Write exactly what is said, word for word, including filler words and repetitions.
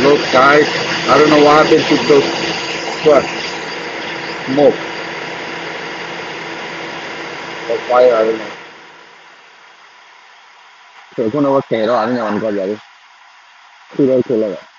Look, guys, I don't know what happened to those what smoke or fire. I don't know. 佢嗰度企咯，邊有揾過嘢？佢都佢嚟。